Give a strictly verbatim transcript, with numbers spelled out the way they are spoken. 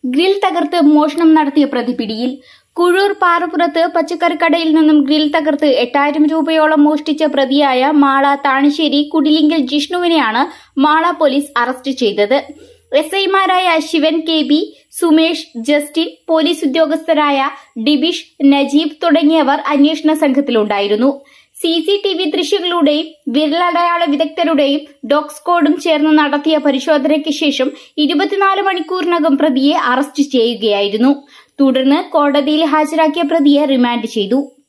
Grill തകർത്ത് മോഷണം നടത്തിയ പ്രതി പിടിയിൽ. കുഴൂർ പാറപ്പുറത്ത് പച്ചക്കറിക്കടയിൽ നിന്നും ഗ്രിൽ തകർത്ത് എട്ടായിരം രൂപയോളം മോഷ്ടിച്ച പ്രതിയായ മാള താണിശ്ശേരി കുടിലിങ്കൽ ജിഷ്ണുവിനെയാണ് മാള പോലീസ് അറസ്റ്റ് ചെയ്തത്. എസ് ഐമാരായ Sivan K B, Sumesh, Justin, police ഉദ്യോഗസ്ഥരായ ഡിബിഷ്, നജീബ് തുടങ്ങിയവർ അന്വേഷണ സംഘത്തിലുണ്ടായിരുന്നു. സി സി ടി വി ദൃശ്യങ്ങളുടെയും വിരലടയാള വിദഗ്ധരുടെയും ഡോഗ് സ്ക്വാഡും ചേർന്ന് നടത്തിയ പരിശോധനയ്ക്ക് ശേഷം ഇരുപത്തിനാല് മണിക്കൂറിനകം പ്രതിയെ അറസ്റ്റ് ചെയ്യുകയായിരുന്നു. തുടർന്ന് കോടതിയിൽ ഹാജരാക്കിയ പ്രതിയെ റിമാൻഡ് ചെയ്തു.